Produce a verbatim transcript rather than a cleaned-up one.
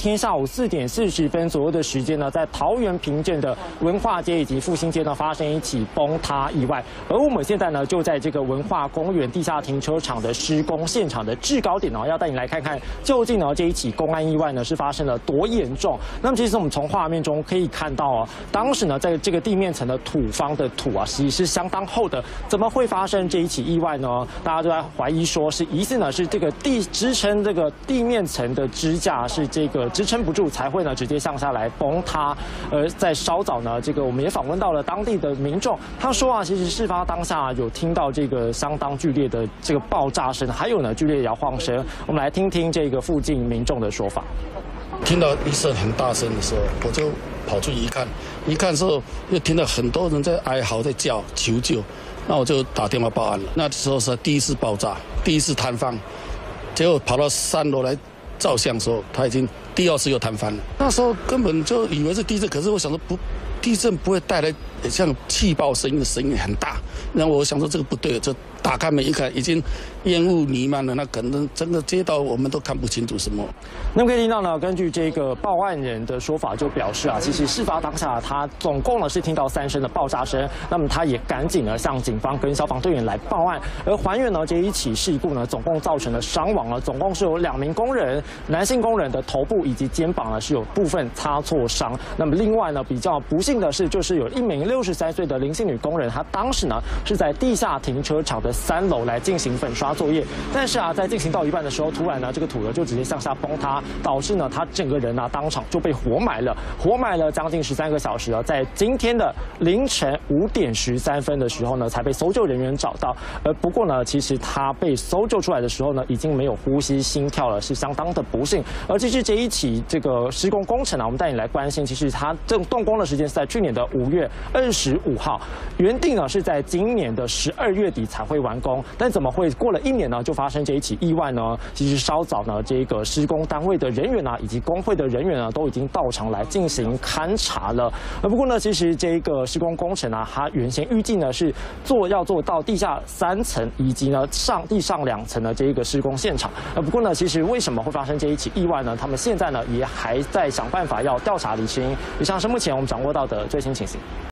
天下午四点四十分左右的时间呢，在桃园平镇的文化街以及复兴街呢发生一起崩塌意外，而我们现在呢就在这个文化公园地下停车场的施工现场的制高点呢，要带你来看看究竟呢这一起公安意外呢是发生了多严重。那么其实我们从画面中可以看到哦，当时呢在这个地面层的土方的土啊，其实是相当厚的，怎么会发生这一起意外呢？大家都在怀疑说是疑似呢是这个地支撑这个地面层的支架是这个支撑不住，才会呢直接向下来崩塌。而在稍早呢，这个我们也访问到了当地的民众，他说啊，其实事发当下有听到这个相当剧烈的这个爆炸声，还有呢剧烈的摇晃声。我们来听听这个附近民众的说法。 听到一声很大声的时候，我就跑出去一看，一看之后又听到很多人在哀嚎、在叫求救，那我就打电话报案了。那时候是第一次爆炸，第一次坍方，结果跑到三楼来照相的时候，他已经第二次又坍方了。那时候根本就以为是地震，可是我想说不，地震不会带来像气爆声音的声音很大，然后我想说这个不对，就打开门一看，已经烟雾弥漫了，那可能整个街道我们都看不清楚什么。 那么可以听到呢，根据这个报案人的说法，就表示啊，其实事发当下他总共呢是听到三声的爆炸声，那么他也赶紧呢向警方跟消防队员来报案，而还原呢这一起事故呢，总共造成的伤亡呢，总共是有两名工人，男性工人的头部以及肩膀呢是有部分擦挫伤。那么另外呢，比较不幸的是，就是有一名六十三岁的林姓女工人，她当时呢是在地下停车场的三楼来进行粉刷作业，但是啊，在进行到一半的时候，突然呢这个土呢就直接向下崩塌，导致呢她整个人啊当场就被活埋了，活埋了将近十三个小时啊，在今天的凌晨五点十三分的时候呢，才被搜救人员找到。而不过呢，其实她被搜救出来的时候呢，已经没有呼吸、心跳了，是相当的不幸。而其实这一起这个施工工程啊，我们带你来关心，其实它这动工的时间是在去年的五月二十五号，原定呢是在今年的十二月底才会完工，但怎么会过了一年呢就发生这一起意外呢？其实稍早呢，这个施工单位的人员啊，以及工会的人员啊，都已经到场来进行勘查了。而不过呢，其实这个施工工程啊，它原先预计呢是做要做到地下三层以及呢上地上两层的这一个施工现场。而不过呢，其实为什么会发生这一起意外呢？他们现在呢也还在想办法要调查厘清。以上是目前我们掌握到的最新情形。